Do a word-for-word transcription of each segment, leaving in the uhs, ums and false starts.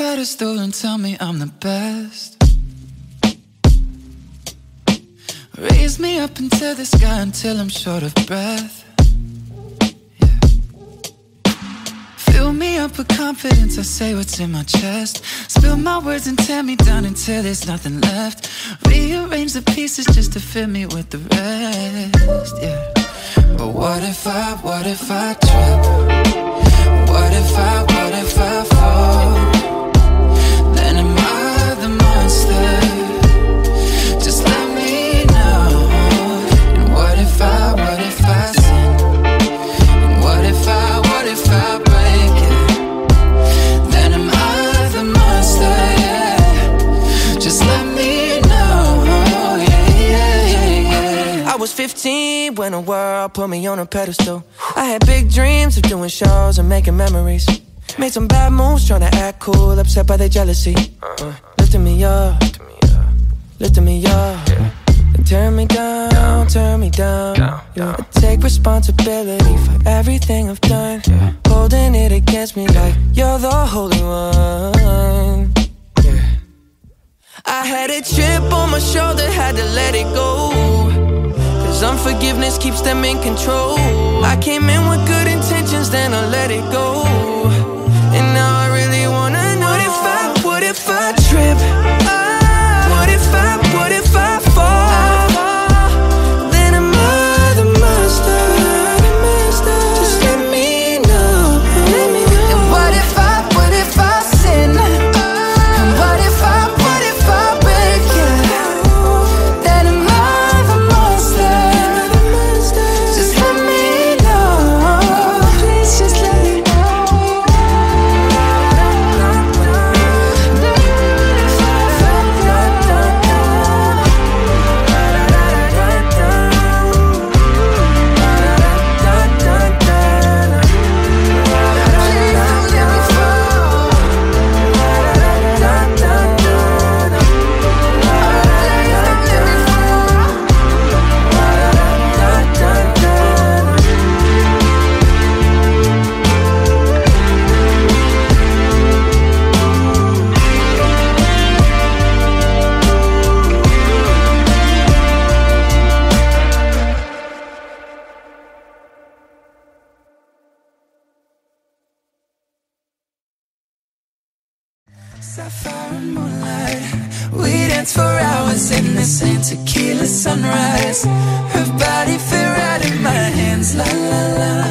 pedestal and tell me I'm the best. Raise me up into the sky until I'm short of breath. Yeah. Fill me up with confidence, I say what's in my chest. Spill my words and tear me down until there's nothing left. Rearrange the pieces just to fill me with the rest. Yeah. But what if I, what if I trip? What if I, what if I fall? Then am I the monster? Just let me know. And what if I, what if I sin? And what if I, what if I break it? Then am I the monster, yeah. Just let me know, yeah, yeah, yeah, yeah. I was fifteen when the world put me on a pedestal. I had big dreams of doing shows and making memories. Made some bad moves trying to act cool, upset by their jealousy. uh, Lifting me up, lifting me up, and turn me down, turn me down, yeah. I take responsibility for everything I've done, holding it against me like you're the holy one. I had a chip on my shoulder, had to let it go, cause unforgiveness keeps them in control. I came in with good intentions, then I let it go. And now I really wanna know, what if I, what if I trip? What if I, what if I fall? Then am I the monster? Just let me know. And what if I, what if I sin? And what if I, what if I break it? Then am I the monster? Just let me know. Please just let me know. Sapphire and moonlight, we dance for hours in the same tequila sunrise. Her body fit right in my hands, la la la.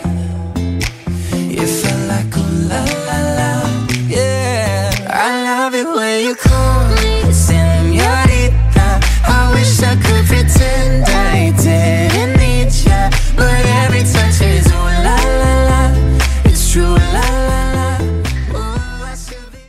You felt like ooh la la la, yeah. I love it when you call me señorita. I wish I could pretend I didn't need ya, but every touch is ooh la la la. It's true, la la la. Ooh, I should be.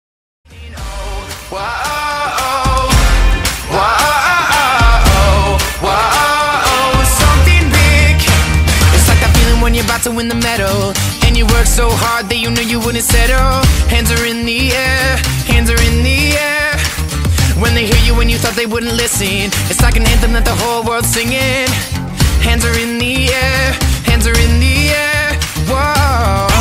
When you're about to win the medal, and you work so hard that you knew you wouldn't settle. Hands are in the air, hands are in the air. When they hear you when you thought they wouldn't listen, it's like an anthem that the whole world's singing. Hands are in the air, hands are in the air. Whoa.